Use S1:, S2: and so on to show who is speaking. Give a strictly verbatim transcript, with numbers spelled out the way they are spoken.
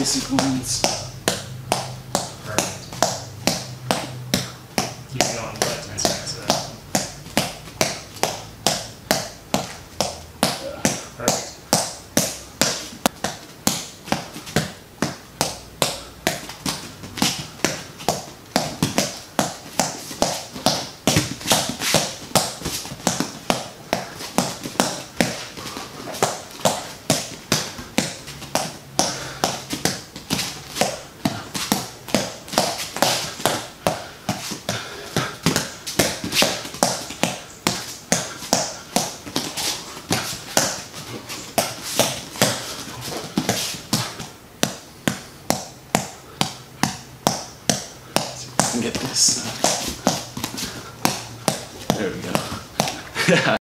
S1: basic ones.
S2: Perfect. Keep it going. That's nice. Perfect.
S1: Get this. Uh, there we go.